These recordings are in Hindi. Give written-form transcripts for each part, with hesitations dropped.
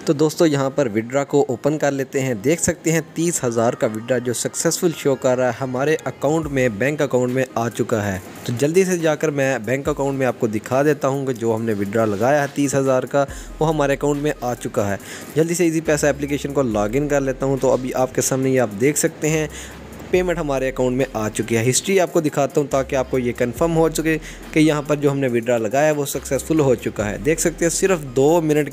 तो दोस्तों यहाँ पर विड्रा को ओपन कर लेते हैं। देख सकते हैं 30,000 का विड्रा जो सक्सेसफुल शो कर रहा है हमारे अकाउंट में, बैंक अकाउंट में आ चुका है। तो जल्दी से जाकर मैं बैंक अकाउंट में आपको दिखा देता हूँ कि जो हमने विड्रा लगाया है 30,000 का वो हमारे अकाउंट में आ चुका है। जल्दी से इजी पैसा एप्लीकेशन को लॉगिन कर लेता हूँ। तो अभी आपके सामने ये आप देख सकते हैं पेमेंट हमारे अकाउंट में आ चुकी है। हिस्ट्री आपको दिखाता हूँ ताकि आपको ये कंफर्म हो चुके कि यहाँ पर जो हमने विड्रा लगाया है वो सक्सेसफुल हो चुका है। देख सकते हैं सिर्फ 2 मिनट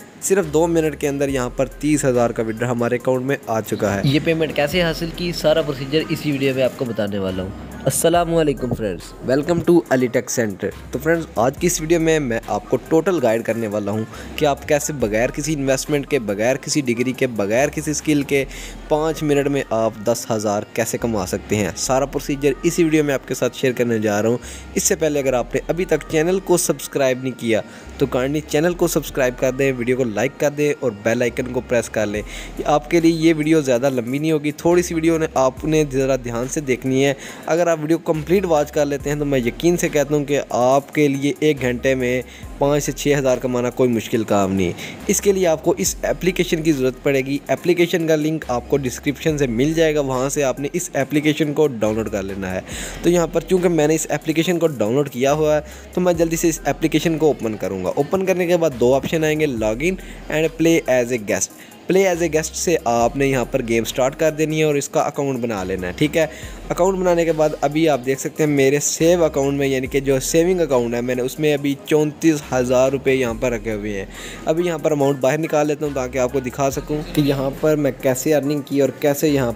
के अंदर यहाँ पर 30,000 का विड्रा हमारे अकाउंट में आ चुका है। ये पेमेंट कैसे हासिल की, सारा प्रोसीजर इसी वीडियो में आपको बताने वाला हूँ। अस्सलामुअलैकुम friends, welcome to Ali tech centre. तो फ्रेंड्स आज की इस वीडियो में मैं आपको टोटल गाइड करने वाला हूँ कि आप कैसे बगैर किसी इन्वेस्टमेंट के, बगैर किसी डिग्री के, बगैर किसी स्किल के 5 मिनट में आप 10,000 कैसे कमा सकते हैं। सारा प्रोसीजर इसी वीडियो में आपके साथ शेयर करने जा रहा हूँ। इससे पहले अगर आपने अभी तक चैनल को सब्सक्राइब नहीं किया तो काइंडली चैनल को सब्सक्राइब कर दें, वीडियो को लाइक कर दें और बेल आइकन को प्रेस कर लें। आपके लिए ये वीडियो ज़्यादा लंबी नहीं होगी, थोड़ी सी वीडियो ने आपने ज़रा ध्यान से देखनी है। अगर आप वीडियो कंप्लीट वॉच कर लेते हैं तो मैं यकीन से कहता हूँ कि आपके लिए 1 घंटे में 5 से 6,000 कमाना कोई मुश्किल काम नहीं है। इसके लिए आपको इस एप्लीकेशन की ज़रूरत पड़ेगी। एप्लीकेशन का लिंक आपको डिस्क्रिप्शन से मिल जाएगा, वहाँ से आपने इस एप्लीकेशन को डाउनलोड कर लेना है। तो यहाँ पर चूँकि मैंने इस एप्लीकेशन को डाउनलोड किया हुआ है तो मैं जल्दी से इस एप्लीकेशन को ओपन करूँगा। ओपन करने के बाद 2 ऑप्शन आएंगे, login and play as a guest. Play as a guest से आपने यहाँ पर गेम स्टार्ट कर देनी है और इसका अकाउंट बना लेना है। ठीक है, अकाउंट बनाने के बाद अभी आप देख सकते हैं मेरे सेव अकाउंट में, यानी कि जो सेविंग अकाउंट है, मैंने उसमें अभी 34,000 रुपये यहाँ पर रखे हुए हैं। अभी यहाँ पर अमाउंट बाहर निकाल लेता हूँ ताकि आपको दिखा सकूँ कि यहाँ पर मैं कैसे अर्निंग की और कैसे यहाँ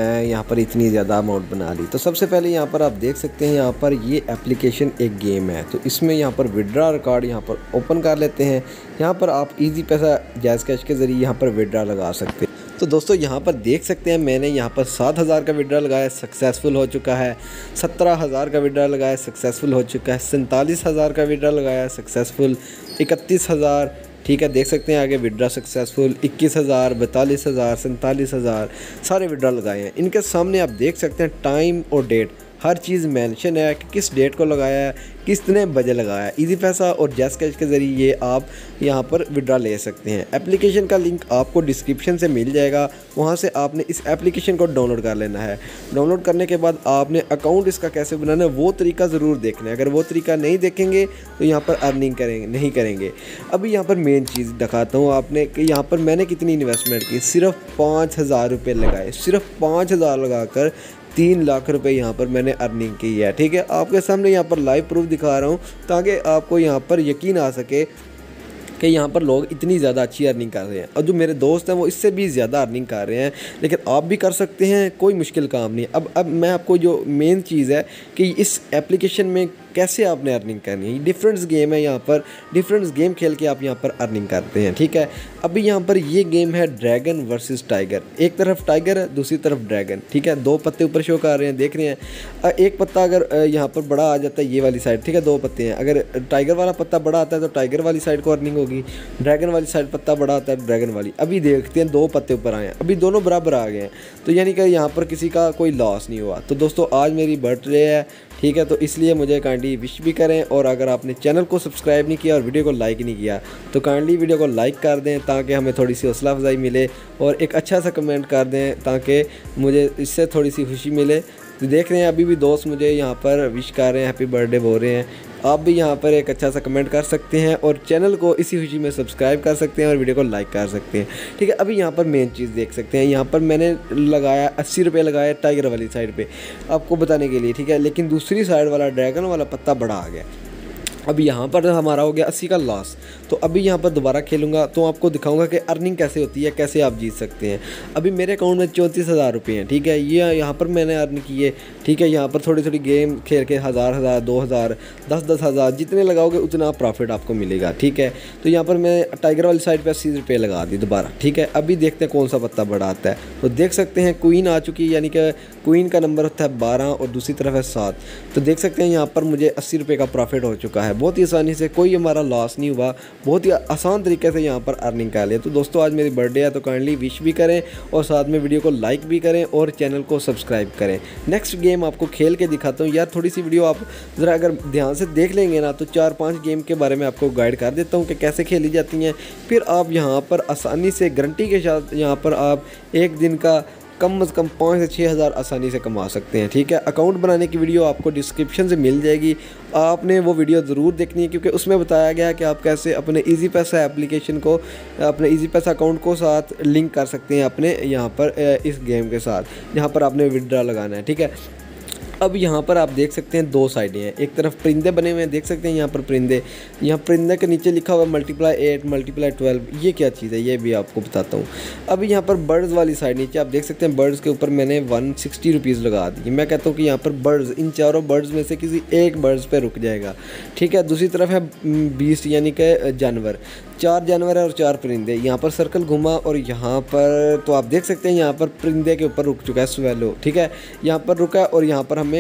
पर इतनी ज़्यादा अमाउंट बना ली। तो सबसे पहले यहाँ पर आप देख सकते हैं यहाँ पर ये एप्लीकेशन एक गेम है। तो इसमें यहाँ पर विड्रा रिकॉर्ड यहाँ पर ओपन कर लेते हैं। यहाँ पर आप इजी पैसा जैज़ कैश के ज़रिए यहाँ पर विड्रा लगा सकते हैं। तो दोस्तों यहाँ पर देख सकते हैं मैंने यहाँ पर 7,000 का विड्रा लगाया, सक्सेसफुल हो चुका है। 17,000 का विड्रा लगाया, सक्सेसफुल हो चुका है। 47,000 का विड्रा लगाया, सक्सेसफुल। 31,000, ठीक है, देख सकते हैं आगे विड्रा सक्सेसफुल। 21,000, 42,000, 47,000 सारे विड्रा लगाए हैं। इनके सामने आप देख सकते हैं टाइम और डेट, हर चीज़ मेंशन है कि किस डेट को लगाया है, कितने बजे लगाया है। इजी पैसा और जैज़ कैश के ज़रिए आप यहाँ पर विड्रा ले सकते हैं। एप्लीकेशन का लिंक आपको डिस्क्रिप्शन से मिल जाएगा, वहाँ से आपने इस एप्लीकेशन को डाउनलोड कर लेना है। डाउनलोड करने के बाद आपने अकाउंट इसका कैसे बनाना है वो तरीका ज़रूर देखना है। अगर वो तरीका नहीं देखेंगे तो यहाँ पर अर्निंग नहीं करेंगे। अभी यहाँ पर मेन चीज़ दिखाता हूँ आपने कि यहाँ पर मैंने कितनी इन्वेस्टमेंट की। सिर्फ 5,000 रुपये लगाए, सिर्फ 5,000 लगाकर 3 लाख रुपए यहाँ पर मैंने अर्निंग की है। ठीक है, आपके सामने यहाँ पर लाइव प्रूफ दिखा रहा हूँ ताकि आपको यहाँ पर यकीन आ सके कि यहाँ पर लोग इतनी ज़्यादा अच्छी अर्निंग कर रहे हैं और जो मेरे दोस्त हैं वो इससे भी ज़्यादा अर्निंग कर रहे हैं। लेकिन आप भी कर सकते हैं, कोई मुश्किल काम नहीं। अब मैं आपको जो मेन चीज़ है कि इस एप्लीकेशन में कैसे आपने अर्निंग करनी है। डिफरेंट गेम है, यहाँ पर डिफरेंट गेम खेल के आप यहाँ पर अर्निंग करते हैं। ठीक है, अभी यहाँ पर ये गेम है ड्रैगन वर्सेस टाइगर। एक तरफ टाइगर है, दूसरी तरफ ड्रैगन। ठीक है, 2 पत्ते ऊपर शो कर रहे हैं, देख रहे हैं। एक पत्ता अगर यहाँ पर बड़ा आ जाता है ये वाली साइड, ठीक है, 2 पत्ते हैं। अगर टाइगर वाला पत्ता बड़ा आता है तो टाइगर वाली साइड को अर्निंग होगी, ड्रैगन वाली साइड पत्ता बड़ा आता है ड्रैगन वाली। अभी देखते हैं 2 पत्ते ऊपर आए हैं, अभी दोनों बराबर आ गए हैं, तो यानी कि यहाँ पर किसी का कोई लॉस नहीं हुआ। तो दोस्तों आज मेरी बर्थडे है, ठीक है, तो इसलिए मुझे काइंडली विश भी करें। और अगर आपने चैनल को सब्सक्राइब नहीं किया और वीडियो को लाइक नहीं किया तो काइंडली वीडियो को लाइक कर दें ताकि हमें थोड़ी सी हौसला अफजाई मिले, और एक अच्छा सा कमेंट कर दें ताकि मुझे इससे थोड़ी सी खुशी मिले। तो देख रहे हैं अभी भी दोस्त मुझे यहाँ पर विश कर रहे हैं, हैप्पी बर्थडे बोल रहे हैं। आप भी यहाँ पर एक अच्छा सा कमेंट कर सकते हैं और चैनल को इसी खुशी में सब्सक्राइब कर सकते हैं और वीडियो को लाइक कर सकते हैं। ठीक है, अभी यहाँ पर मेन चीज़ देख सकते हैं, यहाँ पर मैंने लगाया 80 रुपये लगाया टाइगर वाली साइड पे आपको बताने के लिए। ठीक है, लेकिन दूसरी साइड वाला ड्रैगन वाला पत्ता बड़ा आ गया। अभी यहाँ पर हमारा हो गया 80 का लॉस। तो अभी यहाँ पर दोबारा खेलूँगा तो आपको दिखाऊंगा कि अर्निंग कैसे होती है, कैसे आप जीत सकते हैं। अभी मेरे अकाउंट में 34,000 रुपये हैं। ठीक है, ये यहाँ पर मैंने अर्न किए। ठीक है, यहाँ पर थोड़ी थोड़ी गेम खेल के 1,000, 2,000, 10,000 जितने लगाओगे उतना प्रॉफिट आपको मिलेगा। ठीक है, तो यहाँ पर मैं टाइगर वाली साइड पर 80 रुपये लगा दी दोबारा। ठीक है, अभी देखते हैं कौन सा पत्ता बड़ा आता है। तो देख सकते हैं क्वीन आ चुकी है, यानी कि क्वीन का नंबर होता है 12 और दूसरी तरफ है 7। तो देख सकते हैं यहाँ पर मुझे 80 रुपये का प्रॉफिट हो चुका है। बहुत ही आसानी से, कोई हमारा लॉस नहीं हुआ, बहुत ही आसान तरीके से यहाँ पर अर्निंग कर लिया। तो दोस्तों आज मेरी बर्थडे है तो काइंडली विश भी करें और साथ में वीडियो को लाइक भी करें और चैनल को सब्सक्राइब करें। नेक्स्ट गेम आपको खेल के दिखाता हूँ यार, थोड़ी सी वीडियो आप ज़रा अगर ध्यान से देख लेंगे ना तो 4-5 गेम के बारे में आपको गाइड कर देता हूँ कि कैसे खेली जाती हैं। फिर आप यहाँ पर आसानी से गारंटी के साथ यहाँ पर आप एक दिन का कम से कम 5 से 6 हज़ार आसानी से कमा सकते हैं। ठीक है, अकाउंट बनाने की वीडियो आपको डिस्क्रिप्शन से मिल जाएगी, आपने वो वीडियो ज़रूर देखनी है क्योंकि उसमें बताया गया है कि आप कैसे अपने इजी पैसा एप्लीकेशन को, अपने इजी पैसा अकाउंट को साथ लिंक कर सकते हैं अपने यहाँ पर इस गेम के साथ, जहाँ पर आपने विड्रॉ लगाना है। ठीक है, अब यहाँ पर आप देख सकते हैं 2 साइडें हैं, एक तरफ परिंदे बने हुए हैं, देख सकते हैं यहाँ पर परिंदे, यहाँ परिंदे के नीचे लिखा हुआ ×8 ×12, ये क्या चीज़ है ये भी आपको बताता हूँ। अब यहाँ पर बर्ड्स वाली साइड नीचे आप देख सकते हैं, बर्ड्स के ऊपर मैंने 160 रुपीज़ लगा दी। मैं कहता हूँ कि यहाँ पर बर्ड्स, इन चारों बर्ड्स में से किसी एक बर्ड्स पर रुक जाएगा। ठीक है, दूसरी तरफ है बीस्ट यानी कि जानवर, 4 जानवर है और 4 परिंदे। यहाँ पर सर्कल घुमा और यहाँ पर तो आप देख सकते हैं यहाँ पर परिंदे के ऊपर रुक चुका है स्वेलो। ठीक है, यहाँ पर रुका और यहाँ पर हमें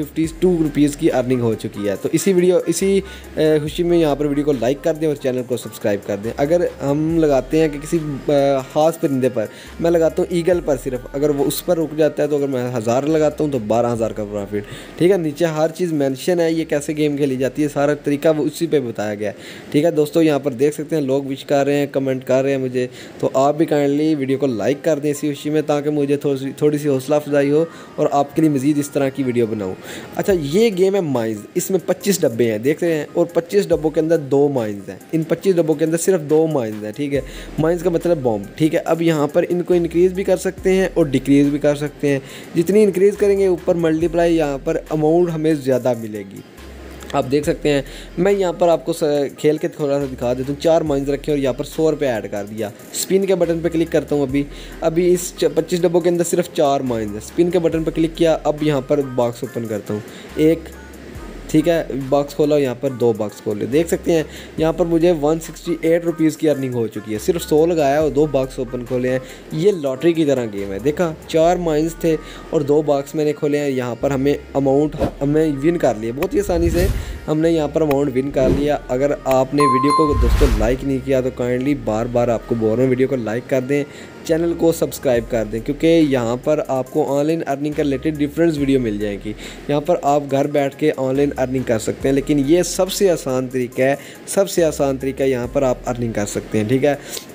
152 रुपीज़ की अर्निंग हो चुकी है। तो इसी खुशी में यहाँ पर वीडियो को लाइक कर दें और चैनल को सब्सक्राइब कर दें। अगर हम लगाते हैं कि किसी ख़ास परिंदे पर, मैं लगाता हूँ ईगल पर सिर्फ, अगर वो उस पर रुक जाता है तो अगर मैं 1000 लगाता हूँ तो 12,000 का प्रॉफिट। ठीक है, नीचे हर चीज़ मेंशन है, ये कैसे गेम खेली जाती है सारा तरीका वो उसी पे बताया गया है। ठीक है दोस्तों, यहाँ पर देख सकते हैं लोग विश कर रहे हैं, कमेंट कर रहे हैं मुझे, तो आप भी काइंडली वीडियो को लाइक कर दें इसी खुशी में, ताकि मुझे थोड़ी सी हौसला अफजाई हो और आपके लिए मज़ीद इस तरह की वीडियो बनाऊँ। अच्छा, ये गेम है माइंस, इसमें 25 डब्बे हैं देख रहे हैं और 25 डब्बों के अंदर 2 माइंस हैं। इन 25 डब्बों के अंदर सिर्फ 2 माइंस हैं। ठीक है, माइंस का मतलब बॉम्ब। ठीक है, अब यहाँ पर इनको इंक्रीज़ भी कर सकते हैं और डिक्रीज़ भी कर सकते हैं। जितनी इंक्रीज़ करेंगे ऊपर मल्टीप्लाई यहाँ पर अमाउंट हमें ज़्यादा मिलेगी। आप देख सकते हैं, मैं यहाँ पर आपको खेल के थोड़ा सा दिखा देता हूँ। 4 माइंस रखे और यहाँ पर 100 रुपये ऐड कर दिया। स्पिन के बटन पर क्लिक करता हूँ, अभी इस 25 डब्बों के अंदर सिर्फ 4 माइंस है। स्पिन के बटन पर क्लिक किया, अब यहाँ पर बॉक्स ओपन करता हूँ, 1, ठीक है, बॉक्स खोला, यहाँ पर 2 बॉक्स खोले। देख सकते हैं यहाँ पर मुझे 168 रुपीज़ की अर्निंग हो चुकी है, सिर्फ 100 लगाया और 2 बॉक्स ओपन खोले हैं। ये लॉटरी की तरह गेम है। देखा, 4 माइंस थे और 2 बॉक्स मैंने खोले हैं। यहाँ पर हमें विन कर लिया, बहुत ही आसानी से हमने यहाँ पर अमाउंट विन कर लिया। अगर आपने वीडियो को दोस्तों लाइक नहीं किया तो काइंडली बार आपको बोल रहा हूँ वीडियो को लाइक कर दें, चैनल को सब्सक्राइब कर दें, क्योंकि यहाँ पर आपको ऑनलाइन अर्निंग के रिलेटेड डिफरेंट वीडियो मिल जाएगी। यहाँ पर आप घर बैठ के ऑनलाइन अर्निंग कर सकते हैं, लेकिन ये सबसे आसान तरीका है, सबसे आसान तरीका यहाँ पर आप अर्निंग कर सकते हैं। ठीक है,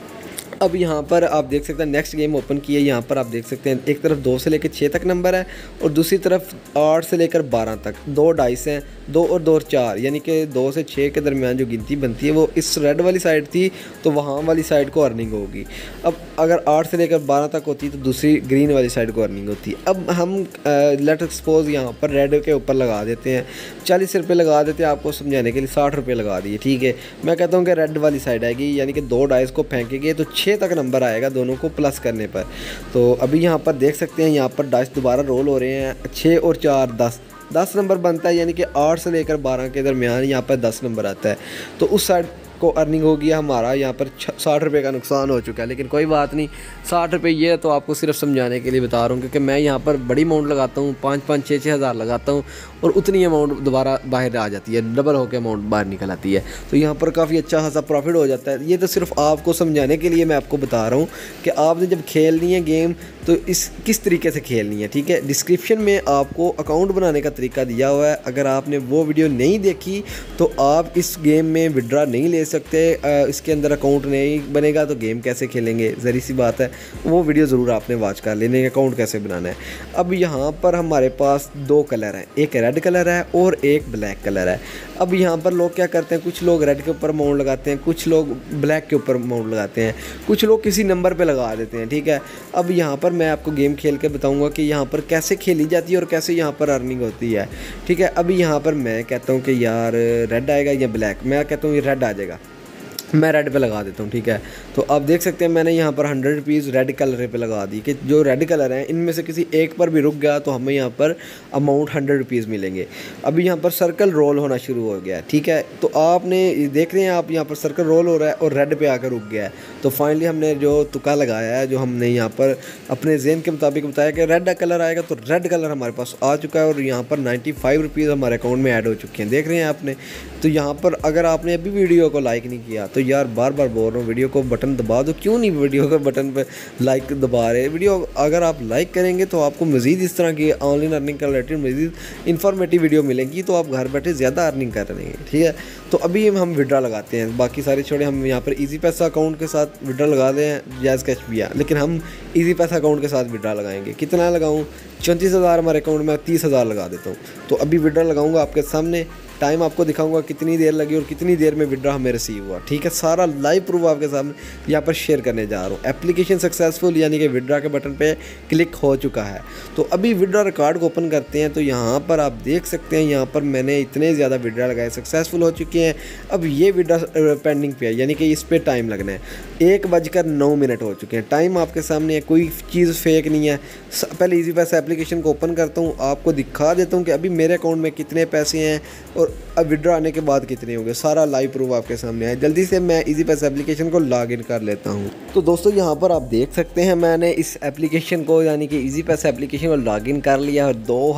अब यहाँ पर आप देख सकते हैं नेक्स्ट गेम ओपन किया। यहाँ पर आप देख सकते हैं एक तरफ 2 से लेकर 6 तक नंबर है और दूसरी तरफ 8 से लेकर 12 तक 2 डाइस हैं, 2 और 2 और 4, यानी कि 2 से 6 के दरमियान जो गिनती बनती है वो इस रेड वाली साइड थी, तो वहाँ वाली साइड को अर्निंग होगी। अब अगर 8 से लेकर 12 तक होती तो दूसरी ग्रीन वाली साइड को अर्निंग होती। अब हम लेट सपोज यहाँ पर रेड के ऊपर लगा देते हैं, 40 रुपये लगा देते हैं, आपको समझाने के लिए 60 रुपये लगा दिए। ठीक है, मैं कहता हूँ कि रेड वाली साइड आएगी, यानी कि 2 डाइस को फेंकेंगे तो 6 तक नंबर आएगा दोनों को प्लस करने पर। तो अभी यहाँ पर देख सकते हैं यहाँ पर डाइस दोबारा रोल हो रहे हैं, 6 और 4 10 नंबर बनता है, यानी कि 8 से लेकर 12 के दरमियान यहाँ पर 10 नंबर आता है। तो उस साइड को अर्निंग होगी हमारा यहाँ पर 60 रुपये का नुकसान हो चुका है, लेकिन कोई बात नहीं, 60 रुपये ये तो आपको सिर्फ समझाने के लिए बता रहा हूँ, क्योंकि मैं यहाँ पर बड़ी अमाउंट लगाता हूँ, 5-5 6-6 हज़ार लगाता हूँ और उतनी अमाउंट दोबारा बाहर आ जाती है, डबल होकर अमाउंट बाहर निकल आती है। तो यहाँ पर काफ़ी अच्छा खासा प्रॉफिट हो जाता है। ये तो सिर्फ आपको समझाने के लिए मैं आपको बता रहा हूँ कि आपने जब खेलनी है गेम तो किस तरीके से खेलनी है। ठीक है, डिस्क्रिप्शन में आपको अकाउंट बनाने का तरीका दिया हुआ है, अगर आपने वो वीडियो नहीं देखी तो आप इस गेम में विड्रॉ नहीं ले सकते, इसके अंदर अकाउंट नहीं बनेगा तो गेम कैसे खेलेंगे, ज़री सी बात है। वो वीडियो ज़रूर आपने वॉच कर लेने, अकाउंट कैसे बनाना है। अब यहाँ पर हमारे पास 2 कलर हैं, एक रेड कलर है और एक ब्लैक कलर है। अब यहाँ पर लोग क्या करते हैं, कुछ लोग रेड के ऊपर अमाउंट लगाते हैं, कुछ लोग ब्लैक के ऊपर अमाउंट लगाते हैं, कुछ लोग किसी नंबर पे लगा देते हैं। ठीक है, अब यहाँ पर मैं आपको गेम खेल के बताऊँगा कि यहाँ पर कैसे खेली जाती है और कैसे यहाँ पर अर्निंग होती है। ठीक है, अभी यहाँ पर मैं कहता हूँ कि यार रेड आएगा या ब्लैक, मैं कहता हूँ ये रेड आ जाएगा। मैं रेड पे लगा देता हूँ, ठीक है। तो आप देख सकते हैं मैंने यहाँ पर 100 रुपीज़ रेड कलर पे लगा दी कि जो रेड कलर हैं इनमें से किसी एक पर भी रुक गया तो हमें यहाँ पर अमाउंट 100 रुपीज़ मिलेंगे। अभी यहाँ पर सर्कल रोल होना शुरू हो गया, ठीक है। तो आपने देख रहे हैं आप यहाँ पर सर्कल रोल हो रहा है और रेड पे आकर रुक गया है। तो फाइनली हमने जो तुक्का लगाया है, जो हमने यहाँ पर अपने ज़हन के मुताबिक बताया कि रेड कलर आएगा, तो रेड कलर हमारे पास आ चुका है और यहाँ पर 95 रुपीज़ हमारे अकाउंट में ऐड हो चुके हैं, देख रहे हैं आपने। तो यहाँ पर अगर आपने अभी वीडियो को लाइक नहीं किया तो यार बार बार बोल रहा हूँ वीडियो को बटन दबा दो, क्यों नहीं वीडियो के बटन पे लाइक दबा रहे। वीडियो अगर आप लाइक करेंगे तो आपको मज़ीद इस तरह की ऑनलाइन अर्निंग का रिलेटेड मज़ीद इन्फॉर्मेटिव वीडियो मिलेंगी, तो आप घर बैठे ज़्यादा अर्निंग कर रहे हैं, ठीक है। तो अभी हम विड्रा लगाते हैं, बाकी सारे छोड़े, हम यहाँ पर ईजी पैसा अकाउंट के साथ विड्रा लगा दें हैं, जैज़ कैश भी है, लेकिन हम ईजी पैसा अकाउंट के साथ विड्रा लगाएंगे। कितना लगाऊँ? 34,000 हमारे अकाउंट में, 30,000 लगा देता हूँ। तो अभी विड्रा लगाऊंगा आपके सामने, टाइम आपको दिखाऊंगा कितनी देर लगी और कितनी देर में विड्रा हमें रिसीव हुआ, ठीक है। सारा लाइव प्रूफ आपके सामने यहाँ पर शेयर करने जा रहा हूँ। एप्लीकेशन सक्सेसफुल यानी कि विड्रा के बटन पे क्लिक हो चुका है। तो अभी विड्रा रिकॉर्ड को ओपन करते हैं, तो यहाँ पर आप देख सकते हैं यहाँ पर मैंने इतने ज़्यादा विड्रा लगाए, सक्सेसफुल हो चुके हैं। अब ये विड्रा पेंडिंग पे है, यानी कि इस पर टाइम लगना है। 1:09 हो चुके हैं, टाइम आपके सामने है, कोई चीज़ फेक नहीं है। पहले ईजी पैसा एप्लीकेशन को ओपन करता हूँ, आपको दिखा देता हूँ कि अभी मेरे अकाउंट में कितने पैसे हैं और अब विड्रा आने के बाद कितने होंगे। सारा लाइव प्रूफ आपके सामने है। जल्दी से मैं ईजी पैसा एप्लीकेशन को लॉग इन कर लेता हूँ। तो दोस्तों यहाँ पर आप देख सकते हैं मैंने इस एप्लीकेशन को यानी कि ईजी पैसा एप्लीकेशन को लॉग इन कर लिया और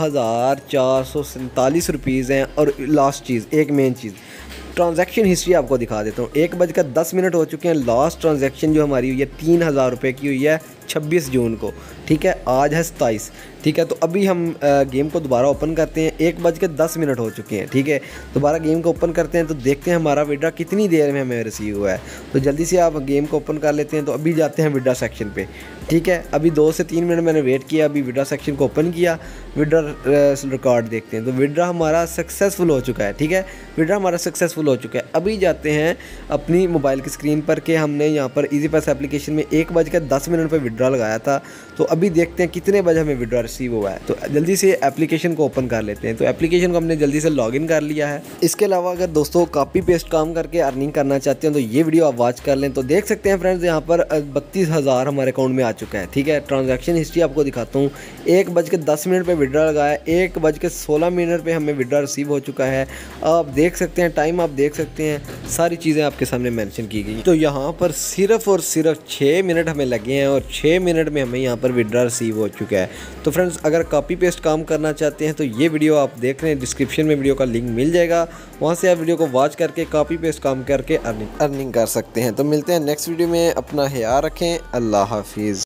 2,447 रुपीज़ हैं। और लास्ट चीज़, एक मेन चीज़, ट्रांजैक्शन हिस्ट्री आपको दिखा देता हूँ। 1:10 हो चुके हैं। लास्ट ट्रांजैक्शन जो हमारी हुई है 3,000 रुपये की हुई है 26 जून को, ठीक है। आज है 27, ठीक है। तो अभी हम गेम को दोबारा ओपन करते हैं। 1:10 हो चुके हैं, ठीक है। दोबारा गेम को ओपन करते हैं तो देखते हैं हमारा विड्रा कितनी देर में हमें रिसीव हुआ है। तो जल्दी से आप गेम को ओपन कर लेते हैं। तो अभी जाते हैं विड्रा सेक्शन पे, ठीक है। अभी 2 से 3 मिनट मैंने वेट किया, अभी विड्रा सेक्शन को ओपन किया, विड्रा रिकॉर्ड देखते हैं। तो विड्रा हमारा सक्सेसफुल हो चुका है, ठीक है। विड्रा हमारा सक्सेसफुल हो चुका है। अभी जाते हैं अपनी मोबाइल की स्क्रीन पर कि हमने यहाँ पर ईजी पैसा एप्लीकेशन में 1:10 पर विड्रा लगाया था। तो अभी देखते हैं कितने बजे हमें विड्रा रिसीव हुआ है। तो जल्दी से एप्लीकेशन को ओपन कर लेते हैं। तो एप्लीकेशन को हमने जल्दी से लॉगिन कर लिया है। इसके अलावा अगर दोस्तों कॉपी पेस्ट काम करके अर्निंग करना चाहते हैं तो ये वीडियो आप वॉच कर लें। तो देख सकते हैं फ्रेंड्स यहाँ पर 32,000 हमारे अकाउंट में आ चुका है, ठीक है। ट्रांजैक्शन हिस्ट्री आपको दिखाता हूँ। 1:10 पर विड्रा लगाया, 1:16 पर हमें विड्रा रिसीव हो चुका है। आप देख सकते हैं, टाइम आप देख सकते हैं, सारी चीज़ें आपके सामने मेंशन की गई। तो यहाँ पर सिर्फ और सिर्फ 6 मिनट हमें लगे हैं और 6 मिनट में हमें यहाँ पर विड्रा रिसीव हो चुका है। तो फ्रेंड्स अगर कॉपी पेस्ट काम करना चाहते हैं तो ये वीडियो आप देख रहे हैं, डिस्क्रिप्शन में वीडियो का लिंक मिल जाएगा, वहाँ से आप वीडियो को वॉच करके कॉपी पेस्ट काम करके अर्निंग कर सकते हैं। तो मिलते हैं नेक्स्ट वीडियो में, अपना ख्याल रखें, अल्लाह हाफिज़।